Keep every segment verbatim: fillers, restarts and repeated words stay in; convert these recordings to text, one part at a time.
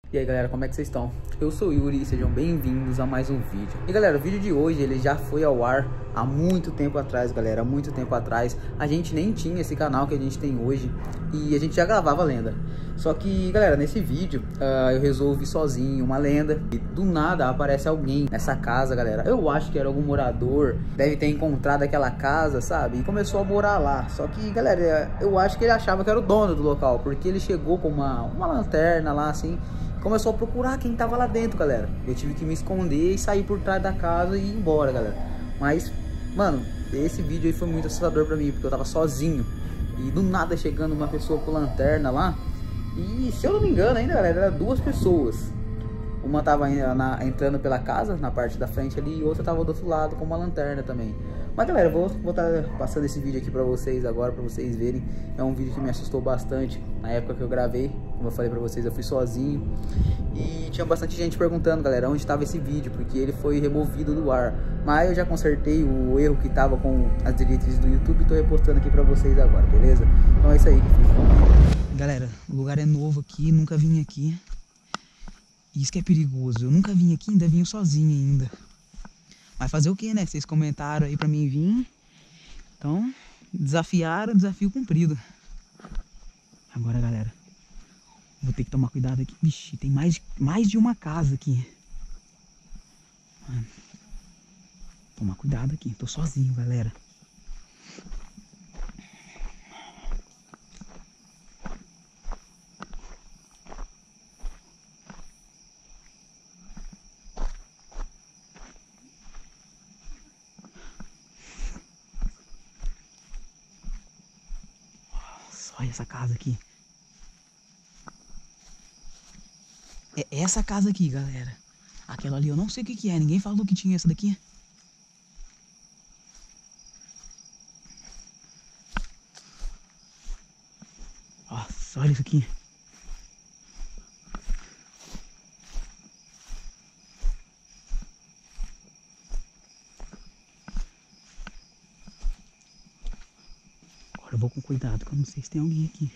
E aí galera, como é que vocês estão? Eu sou o Yuri e sejam bem-vindos a mais um vídeo. E galera, o vídeo de hoje ele já foi ao ar há muito tempo atrás, galera, há muito tempo atrás. A gente nem tinha esse canal que a gente tem hoje e a gente já gravava lenda. Só que galera, nesse vídeo uh, eu resolvi sozinho uma lenda e do nada aparece alguém nessa casa, galera. Eu acho que era algum morador, deve ter encontrado aquela casa, sabe? E começou a morar lá. Só que galera, eu acho que ele achava que era o dono do local, porque ele chegou com uma, uma lanterna lá assim. Começou a procurar quem tava lá dentro, galera. Eu tive que me esconder e sair por trás da casa e ir embora, galera. Mas, mano, esse vídeo aí foi muito assustador pra mim, porque eu tava sozinho. E do nada chegando uma pessoa com lanterna lá. E se eu não me engano ainda, galera, eram duas pessoas. Uma tava na, entrando pela casa, na parte da frente ali, e outra tava do outro lado com uma lanterna também. Mas galera, eu vou estar vou tá passando esse vídeo aqui pra vocês agora, pra vocês verem. É um vídeo que me assustou bastante na época que eu gravei. Como eu falei pra vocês, eu fui sozinho. E tinha bastante gente perguntando, galera, onde estava esse vídeo, porque ele foi removido do ar. Mas eu já consertei o erro que tava com as diretrizes do YouTube e tô repostando aqui pra vocês agora, beleza? Então é isso aí que fiz. Galera, o lugar é novo aqui, nunca vim aqui. Isso que é perigoso, eu nunca vim aqui, ainda vim sozinho ainda. Mas fazer o que, né? Vocês comentaram aí pra mim vir. Então, desafiaram, desafio cumprido. Agora, galera, vou ter que tomar cuidado aqui. Vixe, tem mais de, mais de uma casa aqui. Mano, tomar cuidado aqui, tô sozinho, galera. Olha essa casa aqui. É essa casa aqui, galera. Aquela ali eu não sei o que que é. Ninguém falou que tinha essa daqui. Nossa, olha isso aqui. Agora eu vou com cuidado, que eu não sei se tem alguém aqui.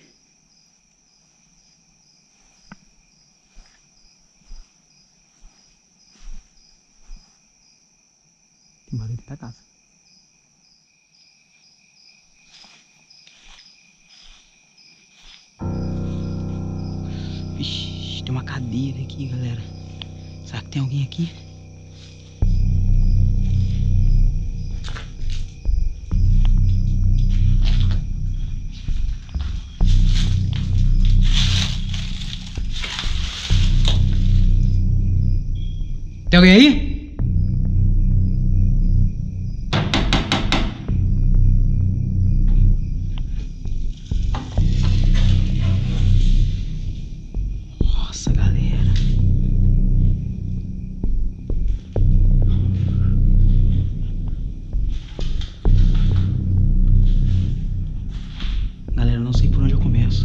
Tem barulho dentro da casa. Vixe, tem uma cadeira aqui, galera. Será que tem alguém aqui? Tem alguém aí? Nossa, galera. Galera, eu não sei por onde eu começo.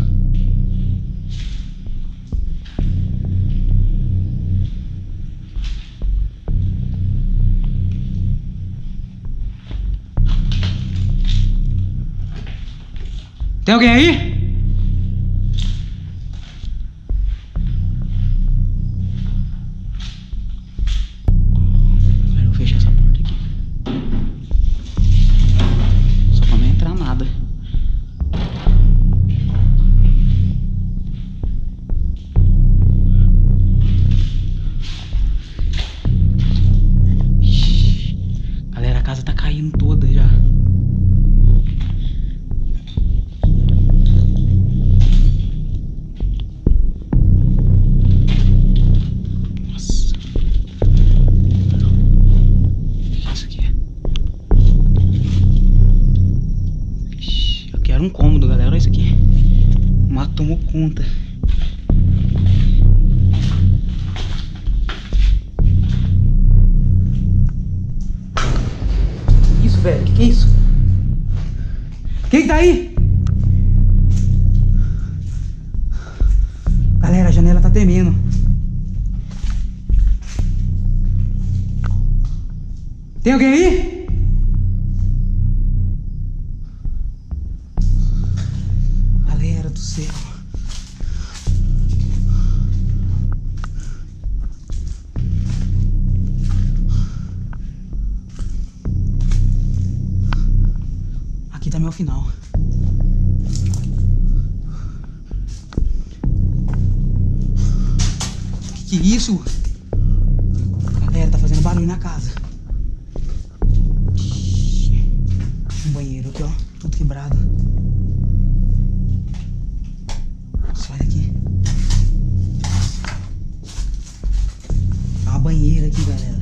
Tem alguém aí? Eu vou fechar essa porta aqui. Só pra não entrar nada. Ixi. Galera, a casa tá caindo toda já. Era um cômodo, galera, olha isso aqui. O mato tomou conta. Isso, velho, que que é isso? Quem tá aí? Galera, a janela tá tremendo. Tem alguém aí? Galera do céu. até o final. Que que é isso? Galera, tá fazendo barulho na casa. Um banheiro aqui, ó. Tudo quebrado. Nossa, olha aqui. Tem uma banheira aqui, galera.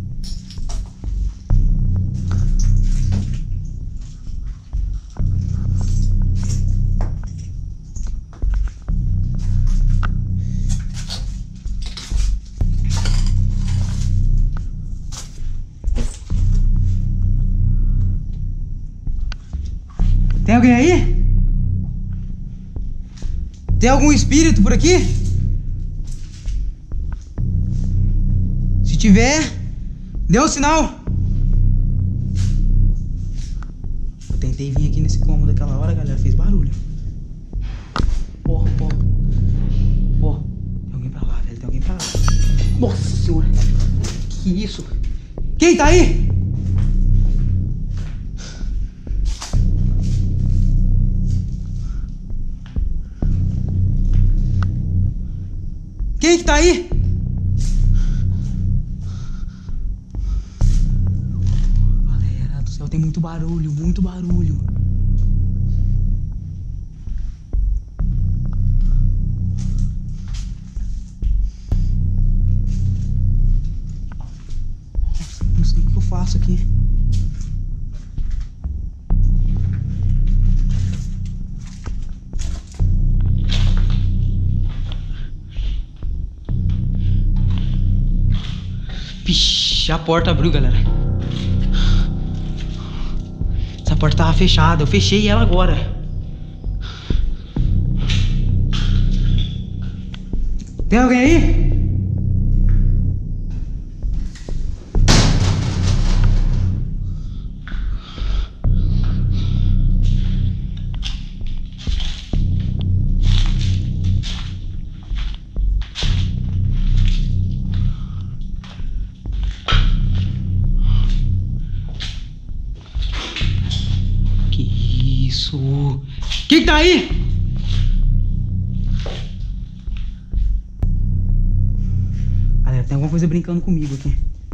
Tem alguém aí? Tem algum espírito por aqui? Se tiver, dê um sinal. Eu tentei vir aqui nesse cômodo aquela hora, galera, fez barulho. Ó, ó. Ó, tem alguém pra lá, velho, tem alguém pra lá. Nossa senhora, que isso? Quem tá aí? Quem que tá aí? Galera do céu, tem muito barulho, muito barulho. Nossa, não sei o que eu faço aqui. Pish, a porta abriu, galera. Essa porta tava fechada. Eu fechei ela agora. Tem alguém aí? Isso. Quem que tá aí? Galera, tem alguma coisa brincando comigo aqui.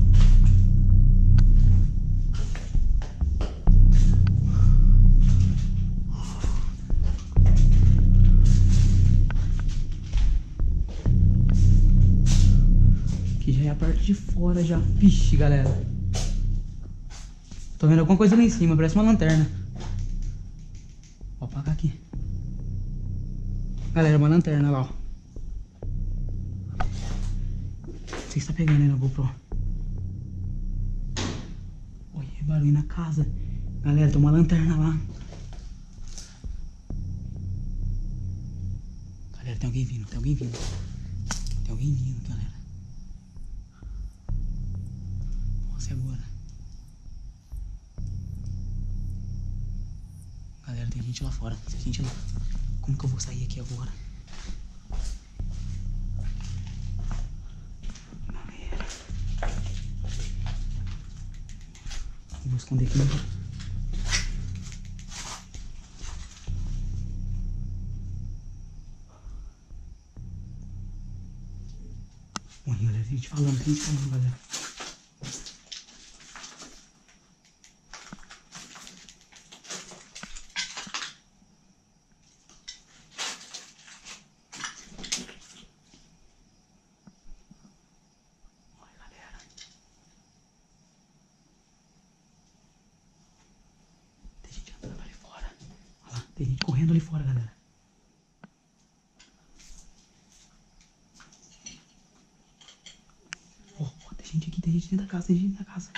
Aqui já é a parte de fora já. Vixe, galera. Tô vendo alguma coisa lá em cima, parece uma lanterna. Vou apagar aqui. Galera, uma lanterna lá, ó. Não sei se tá pegando aí na GoPro. Olha, barulho na casa. Galera, tem uma lanterna lá. Galera, tem alguém vindo, tem alguém vindo. Tem alguém vindo, galera. Nossa, é agora. Galera, tem gente lá fora. Tem gente lá. Como que eu vou sair aqui agora? Galera. Eu vou esconder aqui. Olha, galera, tem gente falando, tem gente falando, galera. Tem gente correndo ali fora, galera. Ó, oh, tem gente aqui, tem gente dentro da casa, tem gente dentro da casa.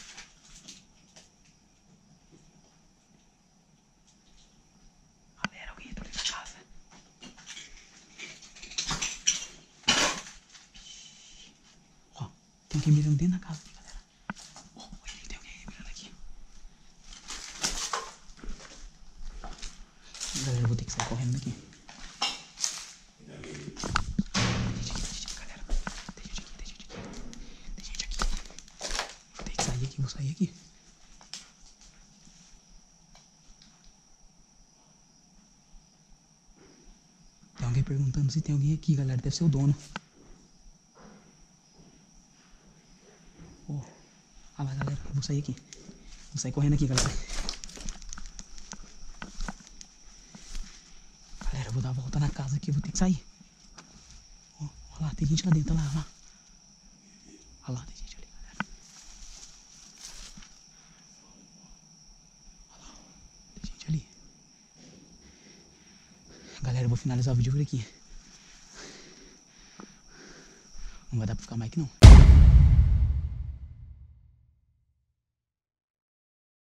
Galera, alguém entrou dentro da casa. Ó, oh, tem alguém mirando dentro da casa aqui, galera. Ó, oh, tem alguém mirando aqui. Galera, eu vou ter que sair correndo daqui. Vou sair aqui. alguém perguntando se tem alguém aqui, galera. Deve ser o dono. Oh. Olha lá, galera. Eu vou sair aqui. Vou sair correndo aqui, galera. Galera, eu vou dar a volta na casa aqui. Eu vou ter que sair. Oh, olha lá, tem gente lá dentro. Olha lá, olha lá. Olha lá, tem gente ali, galera. Olha lá, tem gente ali. Galera, eu vou finalizar o vídeo por aqui. Não vai dar pra ficar mais aqui, não.